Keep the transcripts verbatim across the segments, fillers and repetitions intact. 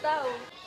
tahu.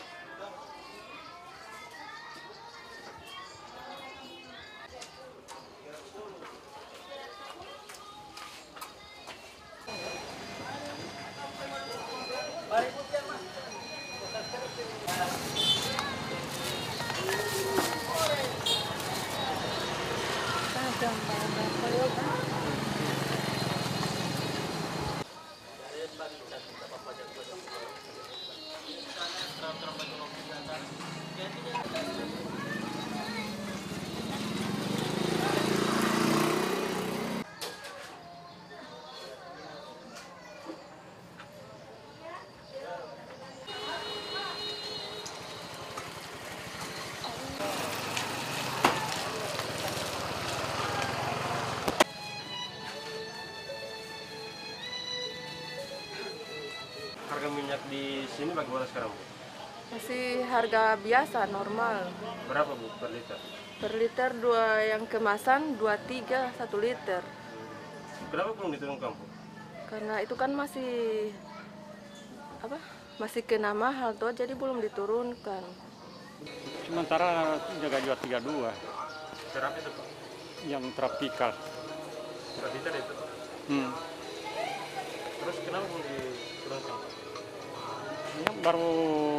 Harga minyak di sini bagaimana sekarang, Bu? Masih harga biasa, normal. Berapa, Bu, per liter? Per liter dua yang kemasan dua puluh tiga satu liter. Kenapa belum diturunkan, Bu? Karena itu kan masih apa? Masih kena mahal tuh, jadi belum diturunkan. Sementara jaga jual tiga puluh dua Berapa itu, Pak? yang tropikal. Per liter itu, Pak? Hmm. Terus kenapa belum diturunkan, Pak? Ya, baru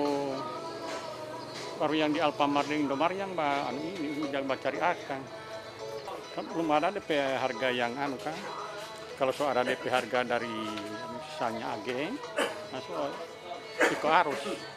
baru yang di Alfamart di Indomaret yang bah, anu ini jangan cari akan. Kan belum ada D P harga yang anu kan. Kalau soal ada D P harga dari misalnya agen, masuk Iko Arus.